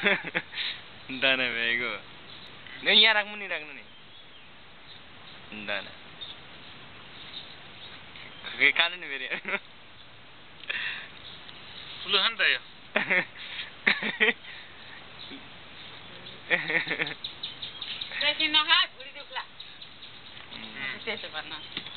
दाना भएको यहाँ राख्नु नि दाना खानु नि फेरि ठुलो छ नि त यो बेसी नखा भुँडी दुख्ला त्यसो भन्न